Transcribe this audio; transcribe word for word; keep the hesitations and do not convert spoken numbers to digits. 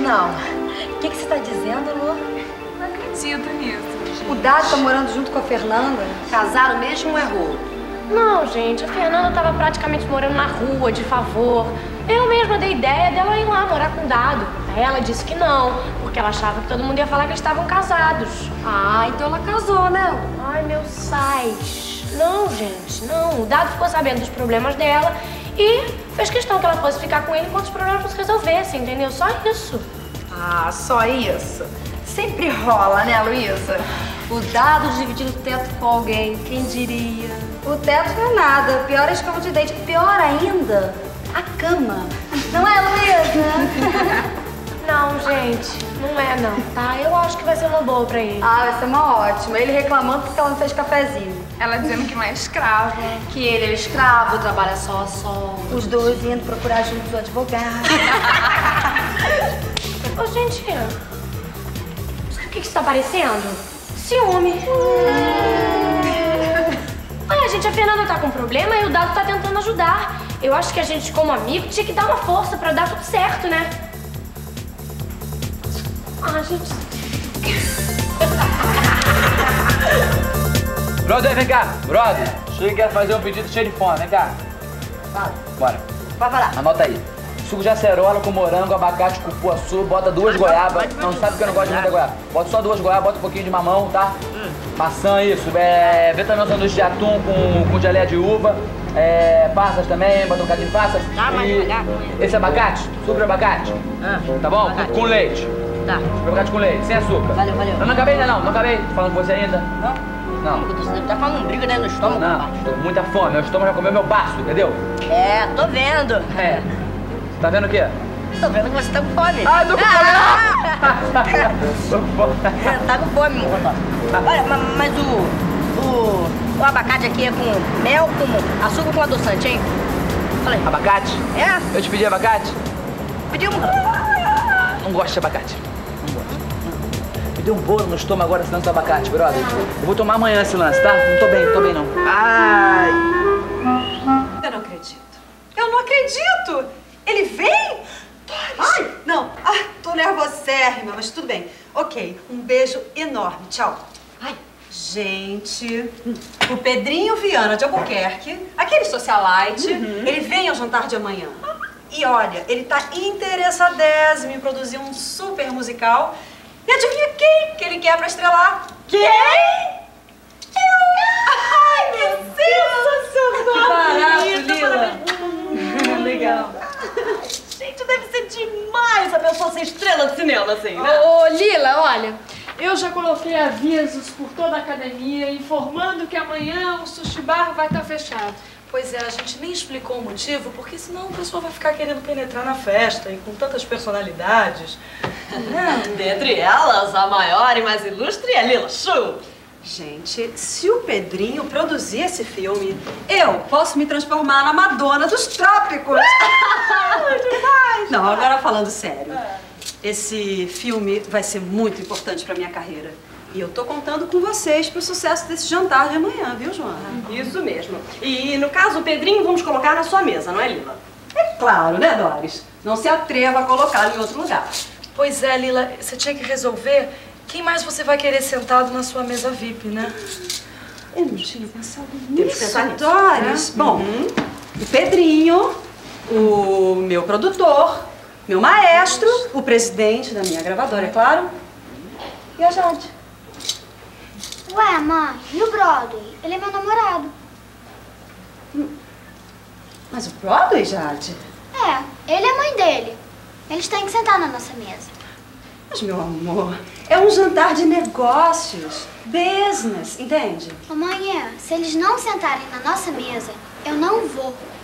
Não. O que, que você tá dizendo, Lu? Não acredito nisso, gente. O Dado tá morando junto com a Fernanda? Casaram mesmo ou é rolo? Não, gente, a Fernanda tava praticamente morando na rua, de favor. Eu mesma dei ideia dela ir lá morar com o Dado. Aí ela disse que não, porque ela achava que todo mundo ia falar que eles estavam casados. Ah, então ela casou, né? Ai, meu sais. Não, gente, não. O Dado ficou sabendo dos problemas dela e fez questão que ela fosse ficar com ele enquanto os problemas não se resolvessem, entendeu? Só isso. Ah, só isso? Sempre rola, né, Luísa? O Dado dividindo o teto com alguém, quem diria? O teto não é nada, pior é a escova de dente. Pior ainda, a cama. Não é, Luísa? Não, gente, não é não, tá? Eu acho que vai ser uma boa pra ele. Ah, vai ser uma ótima. Ele reclamando porque ela não fez cafezinho. Ela dizendo que não é escrava. Que ele é escravo, trabalha só a sol. Os dois indo procurar juntos o advogado. Ô, gente, sabe o que que isso tá parecendo? Ciúme. Olha, gente, a Fernanda tá com problema e o Dado tá tentando ajudar. Eu acho que a gente, como amigo, tinha que dar uma força pra dar tudo certo, né? Ah, gente... Brother, vem cá. Brother, chega e quer fazer um pedido cheio de fome. Vem cá. Fala. Bora. Vai falar. Anota aí. Suco de acerola com morango, abacate, cupuaçu, bota duas goiabas. Não sabe que eu não gosto de muita goiaba. Bota só duas goiabas, bota um pouquinho de mamão, tá? Hum. Maçã, isso. É, vê também um sanduíche de atum com, com geleia de uva. É, passas também, bota um bocadinho de passas. Tá, mais devagar. Esse abacate, suco de abacate. Ah, tá bom? abacate. Com leite. Tá. Suco de abacate com leite, sem açúcar. Valeu, valeu. Não, não acabei ainda não, não acabei. Tô falando com você ainda. Não? Não. Você deve estar falando um briga dentro do estômago, Não, rapaz. estou com muita fome. Meu estômago já comeu meu baço, entendeu? É, tô vendo. É. Tá vendo o quê? Tô vendo que você tá com fome. Ah, tô com fome! Tô com fome. Tá com fome, Rotó. Olha, ma- mas o, o... O abacate aqui é com mel, com açúcar com adoçante, hein? Falei. Abacate? É? Eu te pedi abacate? Pediu um... Não gosto de abacate. Não gosto. Me deu um bolo no estômago agora esse lance do abacate, brother. Eu vou tomar amanhã esse lance, tá? Não tô bem, não tô bem, não. Ai... Eu não acredito. Eu não acredito! Ele vem? Doris! Ai, não. Ah, tô nervosérrima, mas tudo bem. Ok, um beijo enorme. Tchau. Ai, gente, o Pedrinho Viana de Albuquerque, aquele socialite, uhum. ele vem ao jantar de amanhã. E olha, ele tá interessadésimo em produzir um super musical. E adivinha quem que ele quer pra estrelar? Quem? Eu! Ai, que sensacional! Barato, Lila! Legal. Gente, deve ser demais a pessoa ser estrela de cinema, assim, né? Ô, ô, Lila, olha, eu já coloquei avisos por toda a academia informando que amanhã o sushi bar vai estar fechado. Pois é, a gente nem explicou o motivo, porque senão o pessoal vai ficar querendo penetrar na festa e com tantas personalidades. Dentre elas, a maior e mais ilustre é Lila Chu. Gente, se o Pedrinho produzir esse filme, eu posso me transformar na Madonna dos trópicos. Não, agora falando sério. Esse filme vai ser muito importante pra minha carreira. E eu tô contando com vocês pro sucesso desse jantar de amanhã, viu, Joana? Isso mesmo. E no caso, o Pedrinho vamos colocar na sua mesa, não é, Lila? É claro, né, Doris? Não se atreva a colocá-lo em outro lugar. Pois é, Lila, você tinha que resolver quem mais você vai querer sentado na sua mesa V I P, né? Eu não tinha pensado nisso. Temos que pensar nisso, Doris. né? Bom, uhum. o Pedrinho, o meu produtor, meu maestro, o presidente da minha gravadora, é claro, e a Jade. Ué, mãe, e o Broadway? Ele é meu namorado. Mas o Broadway, Jade? É, ele é a mãe dele. Eles têm que sentar na nossa mesa. Mas, meu amor, é um jantar de negócios, business, entende? Ô, mãe, se eles não sentarem na nossa mesa, eu não vou.